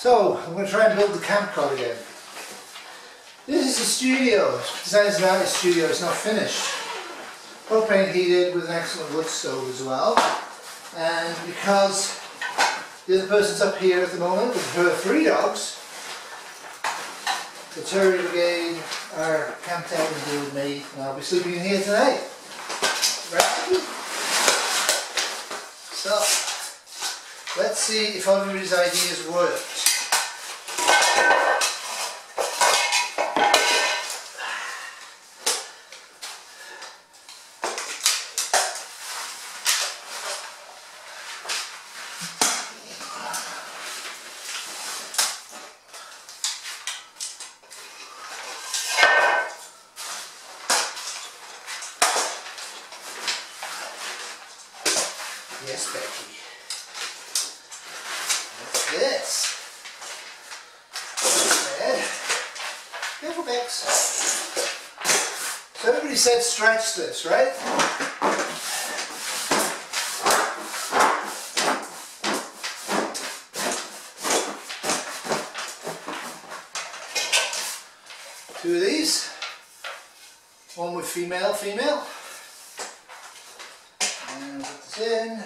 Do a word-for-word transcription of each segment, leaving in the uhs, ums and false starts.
So, I'm going to try and build the camp cot again. This is a studio. It's designed as an artist studio. It's not finished. Propane heated with an excellent wood stove as well. And because the other person's up here at the moment with her three dogs, the Terrier Brigade are camped out in here with me, and I'll be sleeping in here tonight. Right? So, let's see if everybody's ideas worked. Yes, Becky. What's this? Bed. Careful, Bex. So everybody said stretch this, right? Two of these. One with female, female. And put this in.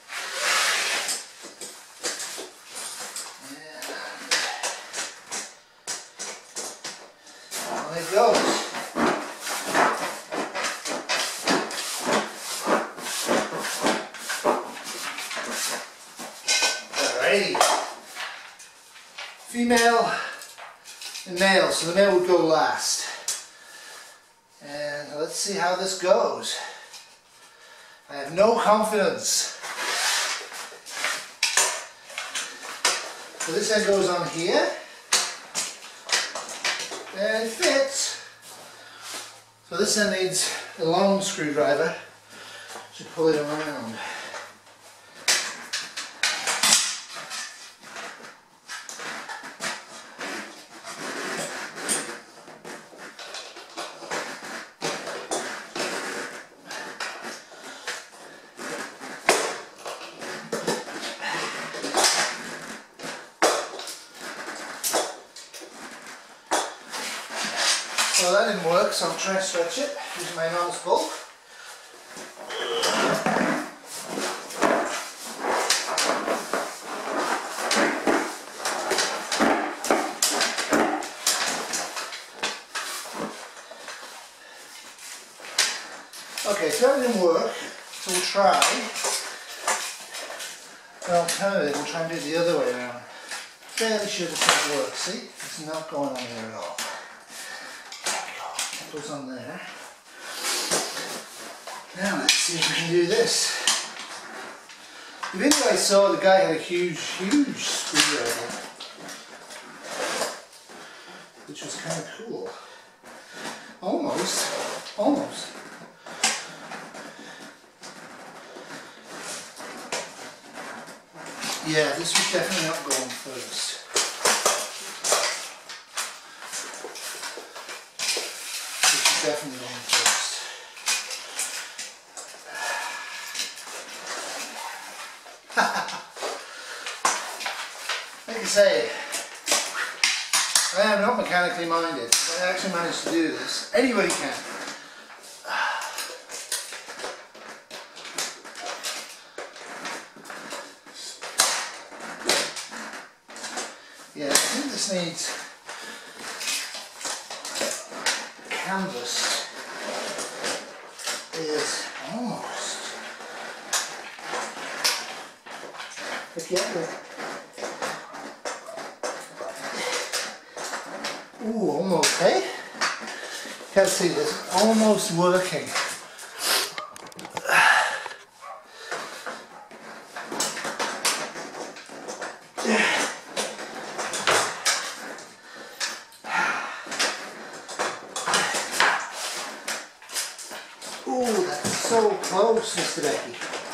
And there it goes. Alrighty. Female and male, so the male would go last. And let's see how this goes. I have no confidence. So this end goes on here and it fits. So this end needs a long screwdriver to pull it around. Well, that didn't work, so I'll try and stretch it using my enormous bulk. Okay, so that didn't work, so we'll try an alternative. We'll try and do it the other way around. Fairly sure this won't work, see? It's not going on there at all. Goes on there. Now let's see if we can do this. The video I saw, the guy had a huge, huge screwdriver, which was kind of cool. Almost, almost. Yeah, this was definitely not going first. Definitely going first. Like I say, I am not mechanically minded. I actually managed to do this. Anybody can. Yeah, I think this needs canvas is almost, forget it. Ooh, almost, eh? Can't see this, almost working. Ooh, that's so close, Mister Becky.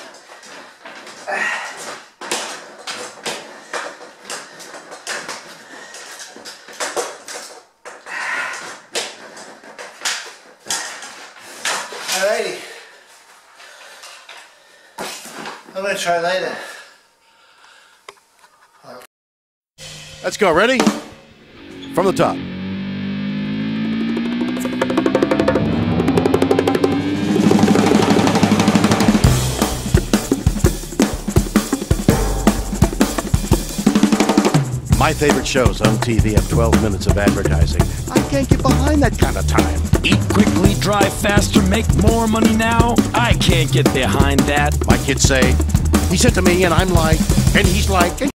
Alrighty. I'm going to try later. Let's go. Ready? From the top. My favorite shows on T V have twelve minutes of advertising. I can't get behind that kind of time. Eat quickly, drive faster, make more money now? I can't get behind that. My kids say, he said to me, and I'm like, and he's like,